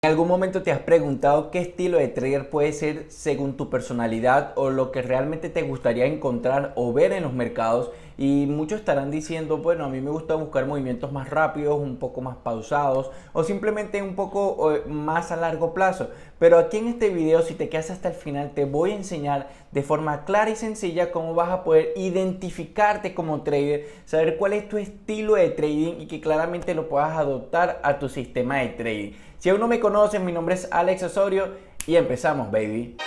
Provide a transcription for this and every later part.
¿En algún momento te has preguntado qué estilo de trader puede ser según tu personalidad o lo que realmente te gustaría encontrar o ver en los mercados? Y muchos estarán diciendo, bueno, a mí me gusta buscar movimientos más rápidos, un poco más pausados o simplemente un poco más a largo plazo. Pero aquí en este video, si te quedas hasta el final, te voy a enseñar de forma clara y sencilla cómo vas a poder identificarte como trader, saber cuál es tu estilo de trading y que claramente lo puedas adoptar a tu sistema de trading. Si aún no me conoces, mi nombre es Alex Osorio y empezamos, baby.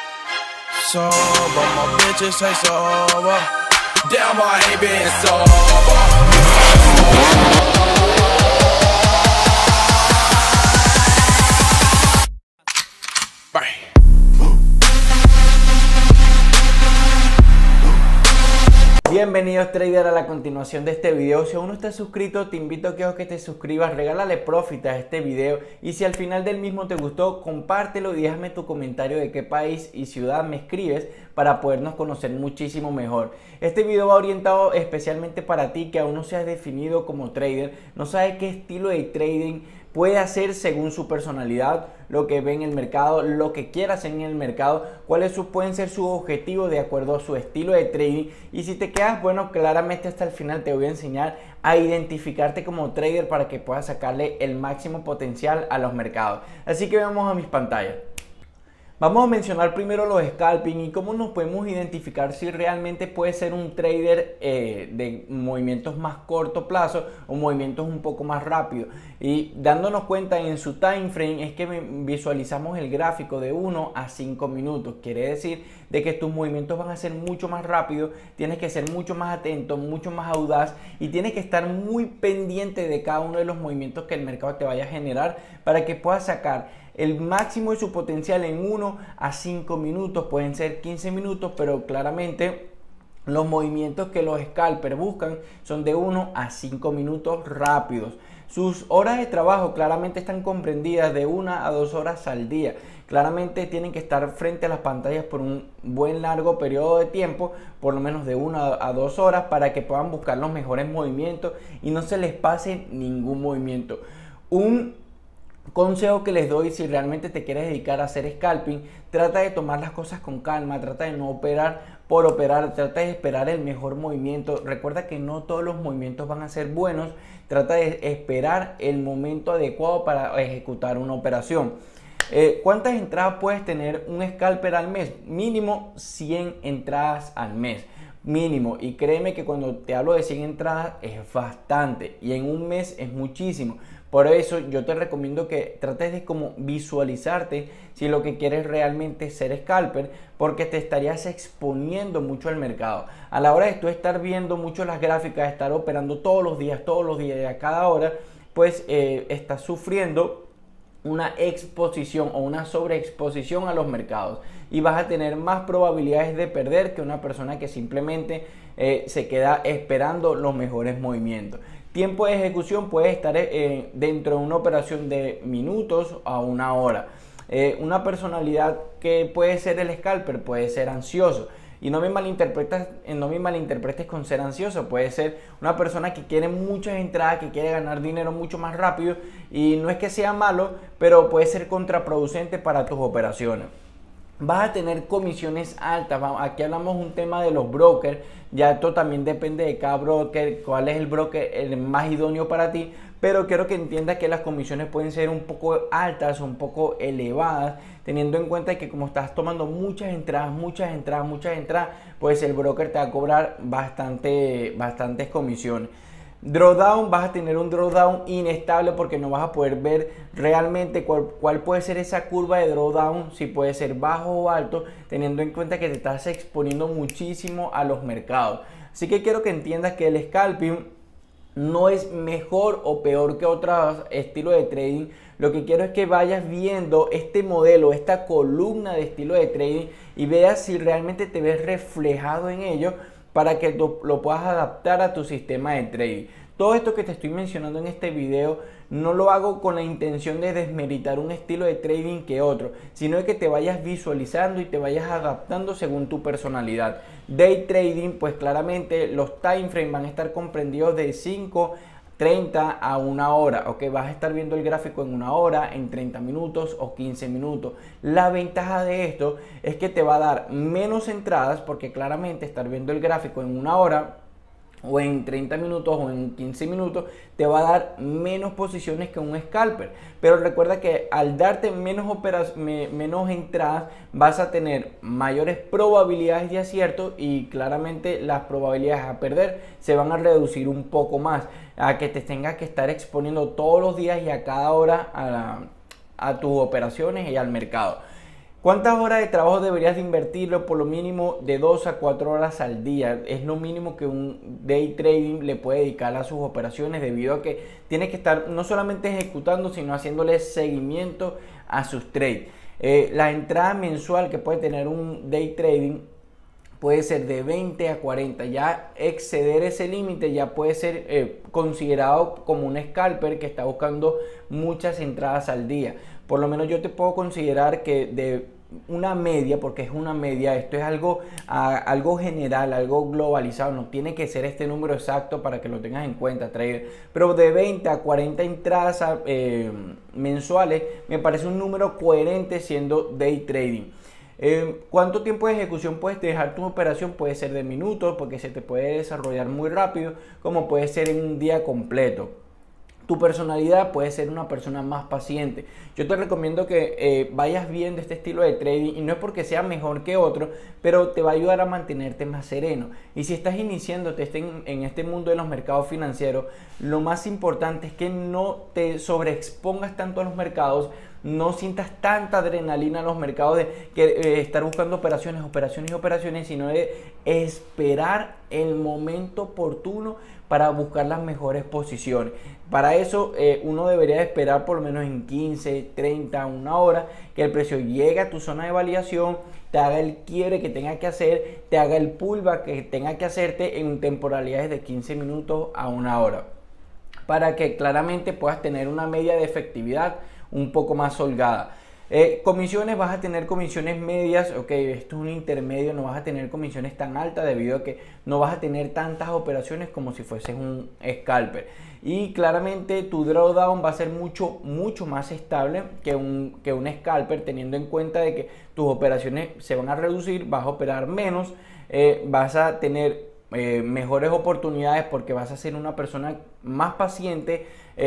Bienvenidos trader a la continuación de este video. Si aún no estás suscrito, te invito a que te suscribas, regálale profit a este video y si al final del mismo te gustó, compártelo y déjame tu comentario de qué país y ciudad me escribes para podernos conocer muchísimo mejor. Este video va orientado especialmente para ti que aún no se has definido como trader, no sabes qué estilo de trading puede hacer según su personalidad, lo que ve en el mercado, lo que quiera hacer en el mercado, cuáles pueden ser sus objetivos de acuerdo a su estilo de trading. Y si te quedas, bueno, claramente hasta el final te voy a enseñar a identificarte como trader para que puedas sacarle el máximo potencial a los mercados. Así que vamos a mis pantallas. Vamos a mencionar primero los scalping y cómo nos podemos identificar si realmente puede ser un trader de movimientos más corto plazo o movimientos un poco más rápidos. Y dándonos cuenta en su time frame es que visualizamos el gráfico de 1 a 5 minutos. Quiere decir de que tus movimientos van a ser mucho más rápidos, tienes que ser mucho más atento, mucho más audaz y tienes que estar muy pendiente de cada uno de los movimientos que el mercado te vaya a generar para que puedas sacar el máximo de su potencial en 1 a 5 minutos, pueden ser 15 minutos, pero claramente los movimientos que los scalpers buscan son de 1 a 5 minutos rápidos. Sus horas de trabajo claramente están comprendidas de 1 a 2 horas al día. Claramente tienen que estar frente a las pantallas por un buen largo periodo de tiempo, por lo menos de 1 a 2 horas, para que puedan buscar los mejores movimientos y no se les pase ningún movimiento. Un consejo que les doy: si realmente te quieres dedicar a hacer scalping, trata de tomar las cosas con calma, trata de no operar por operar, trata de esperar el mejor movimiento. Recuerda que no todos los movimientos van a ser buenos, trata de esperar el momento adecuado para ejecutar una operación. ¿Cuántas entradas puedes tener un scalper al mes? Mínimo 100 entradas al mes. Mínimo, y créeme que cuando te hablo de 100 entradas es bastante y en un mes es muchísimo. Por eso yo te recomiendo que trates de como visualizarte si lo que quieres realmente es ser scalper, porque te estarías exponiendo mucho al mercado. A la hora de tú estar viendo mucho las gráficas, estar operando todos los días y a cada hora, pues estás sufriendo una exposición o una sobreexposición a los mercados y vas a tener más probabilidades de perder que una persona que simplemente se queda esperando los mejores movimientos. Tiempo de ejecución puede estar dentro de una operación de minutos a una hora. Una personalidad que puede ser el scalper puede ser ansioso. Y no me malinterpretes con ser ansioso. Puede ser una persona que quiere muchas entradas, que quiere ganar dinero mucho más rápido. Y no es que sea malo, pero puede ser contraproducente para tus operaciones. Vas a tener comisiones altas. Aquí hablamos un tema de los brokers. Ya esto también depende de cada broker, cuál es el broker el más idóneo para ti. Pero quiero que entiendas que las comisiones pueden ser un poco altas, un poco elevadas, teniendo en cuenta que como estás tomando muchas entradas, pues el broker te va a cobrar bastantes comisiones. Drawdown, vas a tener un drawdown inestable porque no vas a poder ver realmente cuál puede ser esa curva de drawdown, si puede ser bajo o alto, teniendo en cuenta que te estás exponiendo muchísimo a los mercados. Así que quiero que entiendas que el scalping no es mejor o peor que otros estilos de trading. Lo que quiero es que vayas viendo este modelo, esta columna de estilo de trading y veas si realmente te ves reflejado en ello, para que lo puedas adaptar a tu sistema de trading. Todo esto que te estoy mencionando en este video no lo hago con la intención de desmeritar un estilo de trading que otro, sino de que te vayas visualizando y te vayas adaptando según tu personalidad. Day trading, pues claramente los time frames van a estar comprendidos de 5 30 a 1 hora, ok, vas a estar viendo el gráfico en 1 hora, en 30 minutos o 15 minutos. La ventaja de esto es que te va a dar menos entradas, porque claramente estar viendo el gráfico en 1 hora o en 30 minutos o en 15 minutos te va a dar menos posiciones que un scalper. Pero recuerda que al darte menos entradas vas a tener mayores probabilidades de acierto, y claramente las probabilidades a perder se van a reducir un poco más, a que te tengas que estar exponiendo todos los días y a cada hora a tus operaciones y al mercado. ¿Cuántas horas de trabajo deberías de invertirlo? Por lo mínimo de 2 a 4 horas al día. Es lo mínimo que un day trading le puede dedicar a sus operaciones, debido a que tiene que estar no solamente ejecutando, sino haciéndole seguimiento a sus trades. La entrada mensual que puede tener un day trading puede ser de 20 a 40. Ya exceder ese límite ya puede ser considerado como un scalper que está buscando muchas entradas al día. Por lo menos yo te puedo considerar que de una media, porque es una media, esto es algo general, algo globalizado, no tiene que ser este número exacto para que lo tengas en cuenta, trader, pero de 20 a 40 entradas mensuales me parece un número coherente siendo day trading. ¿Cuánto tiempo de ejecución puedes dejar tu operación? Puede ser de minutos, porque se te puede desarrollar muy rápido, como puede ser en un día completo. Tu personalidad puede ser una persona más paciente. Yo te recomiendo que vayas viendo este estilo de trading, y no es porque sea mejor que otro, pero te va a ayudar a mantenerte más sereno. Y si estás iniciándote en este mundo de los mercados financieros, lo más importante es que no te sobreexpongas tanto a los mercados, no sientas tanta adrenalina en los mercados de que estar buscando operaciones, sino de esperar el momento oportuno para buscar las mejores posiciones. Para eso uno debería esperar por lo menos en 15, 30, 1 hora que el precio llegue a tu zona de validación, te haga el quiebre que tenga que hacer, te haga el pullback que tenga que hacerte en temporalidades de 15 minutos a 1 hora, para que claramente puedas tener una media de efectividad un poco más holgada. Comisiones, vas a tener comisiones medias, ok, esto es un intermedio, no vas a tener comisiones tan altas debido a que no vas a tener tantas operaciones como si fueses un scalper. Y claramente tu drawdown va a ser mucho más estable que un scalper, teniendo en cuenta de que tus operaciones se van a reducir, vas a operar menos, vas a tener mejores oportunidades porque vas a ser una persona más paciente,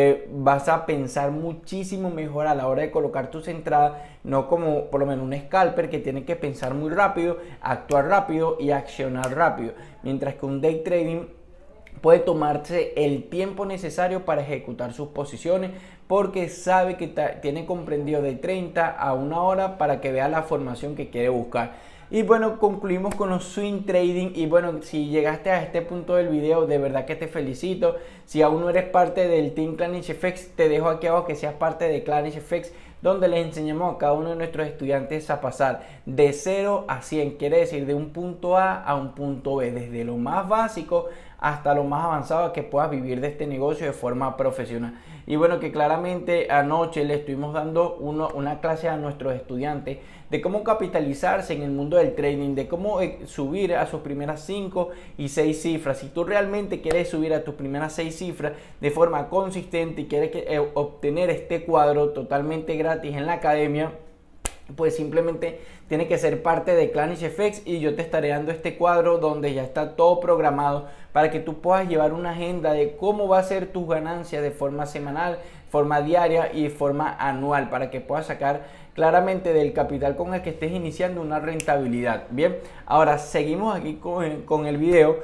vas a pensar muchísimo mejor a la hora de colocar tus entradas, no como por lo menos un scalper que tiene que pensar muy rápido, actuar rápido y accionar rápido, mientras que un day trading puede tomarse el tiempo necesario para ejecutar sus posiciones, porque sabe que tiene comprendido de 30 a 1 hora para que vea la formación que quiere buscar. Y bueno, concluimos con los swing trading. Y bueno, si llegaste a este punto del video, de verdad que te felicito. Si aún no eres parte del Team ClanishFX, te dejo aquí abajo que seas parte de ClanishFX, donde les enseñamos a cada uno de nuestros estudiantes a pasar de 0 a 100, quiere decir de un punto A un punto B, desde lo más básico hasta lo más avanzado, que puedas vivir de este negocio de forma profesional. Y bueno, que claramente anoche le estuvimos dando una clase a nuestros estudiantes de cómo capitalizarse en el mundo del trading, de cómo subir a sus primeras 5 y 6 cifras. Si tú realmente quieres subir a tus primeras 6 cifras de forma consistente y quieres obtener este cuadro totalmente gratis en la academia, pues simplemente tiene que ser parte de ClanishFX, y yo te estaré dando este cuadro donde ya está todo programado para que tú puedas llevar una agenda de cómo va a ser tus ganancias de forma semanal, forma diaria y forma anual, para que puedas sacar claramente del capital con el que estés iniciando una rentabilidad. Bien, ahora seguimos aquí con el video.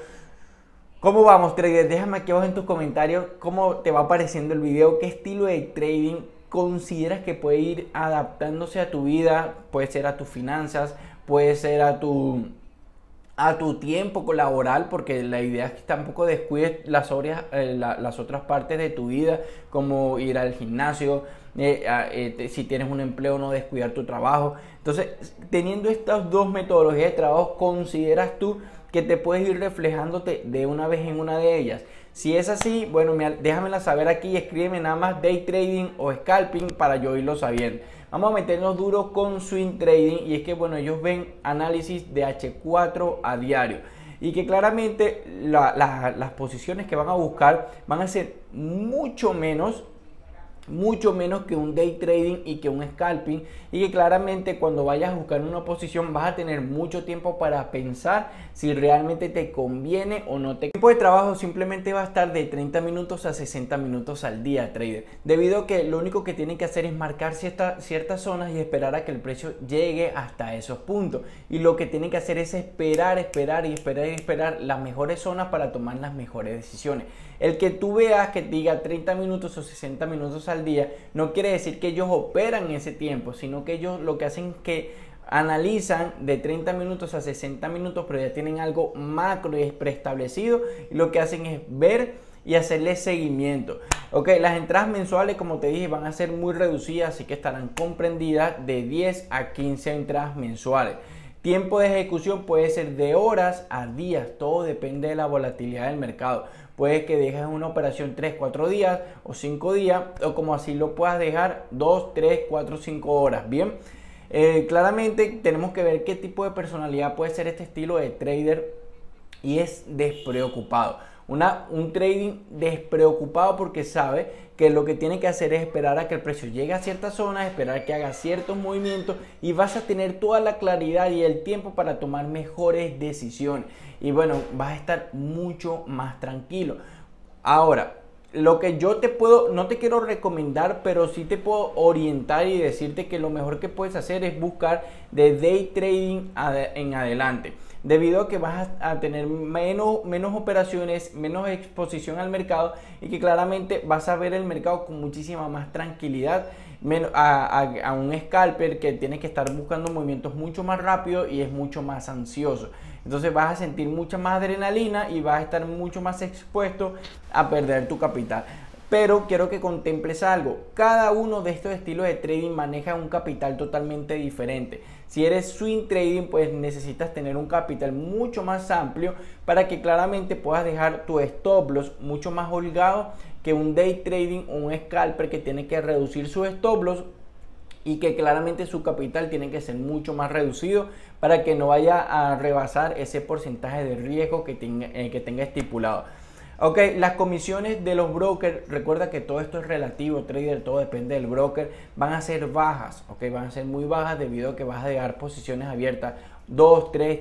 ¿Cómo vamos, trader? Déjame aquí abajo en tus comentarios cómo te va pareciendo el video, qué estilo de trading consideras que puede ir adaptándose a tu vida, puede ser a tus finanzas, puede ser a tu tiempo laboral, porque la idea es que tampoco descuides las otras partes de tu vida, como ir al gimnasio, si tienes un empleo, no descuidar tu trabajo. Entonces, teniendo estas dos metodologías de trabajo, ¿consideras tú que te puedes ir reflejándote de una vez en una de ellas? Si es así, bueno, déjamela saber aquí, escríbeme nada más day trading o scalping para yo irlo sabiendo. Vamos a meternos duro con swing trading, y es que bueno, ellos ven análisis de H4 a diario. y que claramente las posiciones que van a buscar van a ser mucho menos que un day trading y que un scalping, y que claramente cuando vayas a buscar una posición vas a tener mucho tiempo para pensar si realmente te conviene o no. El tiempo de trabajo simplemente va a estar de 30 minutos a 60 minutos al día, trader, debido a que lo único que tienen que hacer es marcar ciertas zonas y esperar a que el precio llegue hasta esos puntos, y lo que tienen que hacer es esperar las mejores zonas para tomar las mejores decisiones. El que tú veas que diga 30 minutos o 60 minutos al día no quiere decir que ellos operan en ese tiempo, sino que ellos lo que hacen es que analizan de 30 minutos a 60 minutos, pero ya tienen algo macro y preestablecido, y lo que hacen es ver y hacerle seguimiento. Ok, las entradas mensuales, como te dije, van a ser muy reducidas, así que estarán comprendidas de 10 a 15 entradas mensuales. Tiempo de ejecución puede ser de horas a días, todo depende de la volatilidad del mercado. Puede que dejes una operación 3, 4 días o 5 días, o como así lo puedas dejar 2, 3, 4, 5 horas. Bien, claramente tenemos que ver qué tipo de personalidad puede ser este estilo de trader, y es despreocupado. Un trading despreocupado, porque sabe que lo que tiene que hacer es esperar a que el precio llegue a ciertas zonas, esperar que haga ciertos movimientos, y vas a tener toda la claridad y el tiempo para tomar mejores decisiones, y bueno, vas a estar mucho más tranquilo. Ahora, lo que yo no te quiero recomendar, pero sí te puedo orientar y decirte que lo mejor que puedes hacer es buscar de day trading en adelante, debido a que vas a tener menos operaciones, menos exposición al mercado, y que claramente vas a ver el mercado con muchísima más tranquilidad a un scalper que tiene que estar buscando movimientos mucho más rápido y es mucho más ansioso. Entonces vas a sentir mucha más adrenalina y vas a estar mucho más expuesto a perder tu capital. Pero quiero que contemples algo: cada uno de estos estilos de trading maneja un capital totalmente diferente. Si eres swing trading, pues necesitas tener un capital mucho más amplio para que claramente puedas dejar tu stop loss mucho más holgado que un day trading o un scalper que tiene que reducir su stop loss, y que claramente su capital tiene que ser mucho más reducido para que no vaya a rebasar ese porcentaje de riesgo que tenga estipulado. Ok, las comisiones de los brokers, recuerda que todo esto es relativo, trader, todo depende del broker, van a ser bajas, ok, van a ser muy bajas, debido a que vas a dejar posiciones abiertas 2, 3,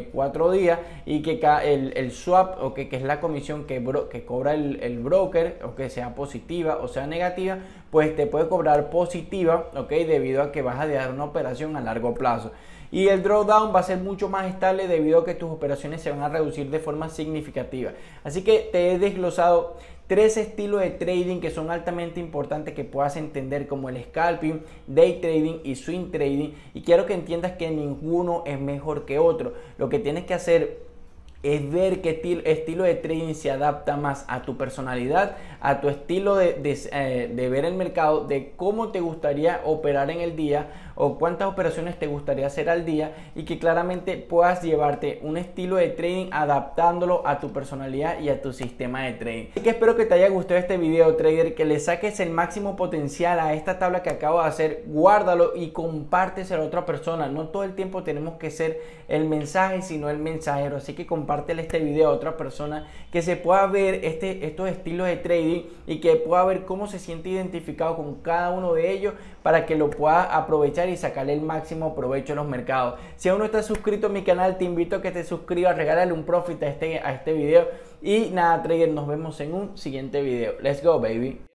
4 días, y que el swap, okay, que es la comisión que cobra el broker, o que sea positiva o sea negativa, pues te puede cobrar positiva, ok, debido a que vas a dejar una operación a largo plazo. Y el drawdown va a ser mucho más estable, debido a que tus operaciones se van a reducir de forma significativa. Así que te he desglosado 3 estilos de trading que son altamente importantes que puedas entender, como el scalping, day trading y swing trading, y quiero que entiendas que ninguno es mejor que otro. Lo que tienes que hacer es ver qué estilo de trading se adapta más a tu personalidad, a tu estilo de ver el mercado, de cómo te gustaría operar en el día, o cuántas operaciones te gustaría hacer al día, y que claramente puedas llevarte un estilo de trading adaptándolo a tu personalidad y a tu sistema de trading. Así que espero que te haya gustado este video, trader, que le saques el máximo potencial a esta tabla que acabo de hacer. Guárdalo y compárteselo a otra persona. No todo el tiempo tenemos que ser el mensaje, sino el mensajero. Así que compártele este video a otra persona que se pueda ver estos estilos de trading, y que pueda ver cómo se siente identificado con cada uno de ellos, para que lo pueda aprovechar y sacarle el máximo provecho a los mercados. Si aún no estás suscrito a mi canal, te invito a que te suscribas, regálale un profit a este video. Y nada, trader, nos vemos en un siguiente video. Let's go, baby.